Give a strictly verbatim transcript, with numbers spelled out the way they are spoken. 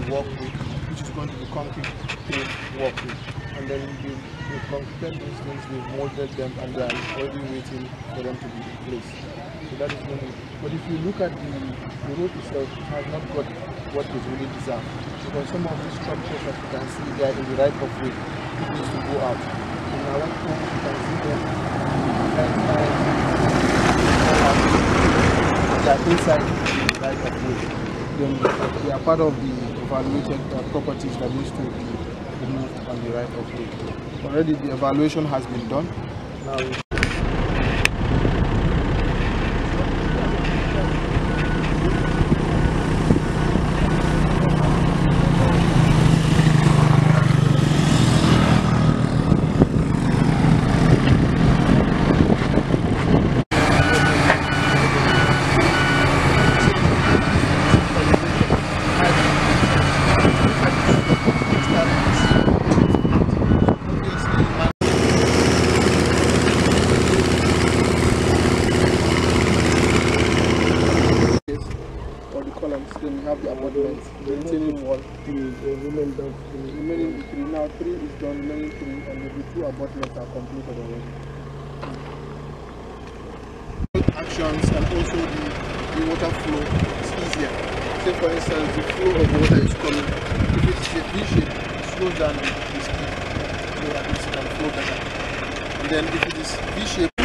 walkway, which is going to be concrete paved walkway. And then the, the concrete things, they've molded them and they are already waiting for them to be in place. So that is one thing. But if you look at the, the road itself, it has not got what is really deserved. Because some of these structures that you can see, they are in the right of way. It needs to go out. And now what you can see them, and, and, they are inside the right of way. Then they are part of the evaluated uh, properties that needs to be removed on the right of way. Already the evaluation has been done. Now then we have the apartments, the retaining wall. Three, the remaining three. Remaining three. Now three is done, remaining three, and the two apartments are completed already. Actions and also the, the water flow is easier. Say for instance, the flow of water is coming. If it is a V shape, it slows down the, the speed, so at least it can flow better. And then if it is V shape,